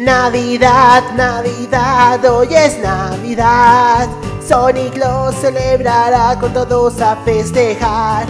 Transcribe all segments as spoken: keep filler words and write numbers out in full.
Navidad, Navidad, hoy es Navidad. Sonic lo celebrará con todos a festejar.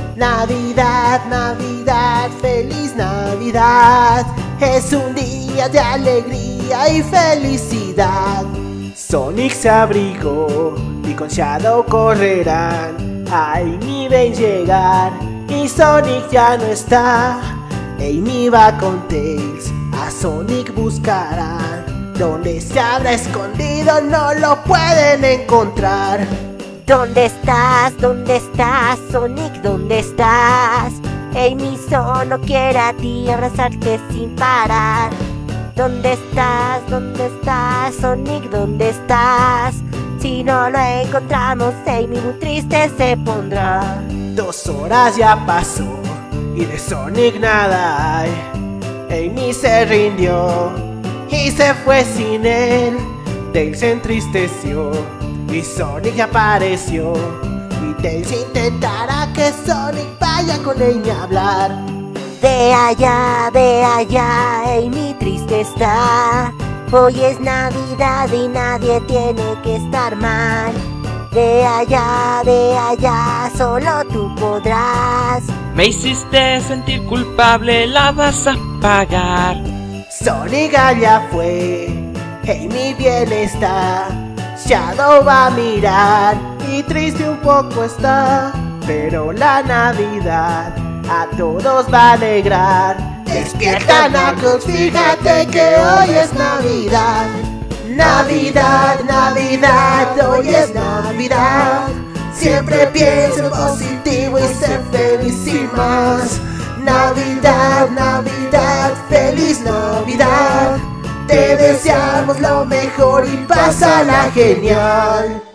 Navidad, Navidad, feliz Navidad. Es un día de alegría y felicidad. Sonic se abrigó y con Shadow correrán. Amy ven llegar y Sonic ya no está. Amy va con Tails, a Sonic buscarán. Donde se habrá escondido no lo pueden encontrar. ¿Dónde estás? ¿Dónde estás? Sonic, ¿dónde estás? Amy solo quiere a ti abrazarte sin parar. ¿Dónde estás? ¿Dónde estás? Sonic, ¿dónde estás? Si no lo encontramos, Amy muy triste se pondrá. Dos horas ya pasó y de Sonic nada hay. Amy se rindió y se fue sin él. Tails se entristeció y Sonic apareció. Y Tails intentará que Sonic vaya con Amy a hablar. Ve allá, ve allá, Amy triste está. Hoy es Navidad y nadie tiene que estar mal. Ve allá, ve allá, solo tú podrás. Me hiciste sentir culpable, la vas a pagar. Sonic allá fue, Amy bien está. Shadow va a mirar y triste un poco está. Pero la Navidad a todos va a alegrar. Despierta, Knuckles, fíjate que hoy es Navidad. Navidad, Navidad, hoy es Navidad. Siempre piensa en positivo y sé feliz sin más. Navidad, Navidad, feliz Navidad. Te deseamos lo mejor y pásala genial.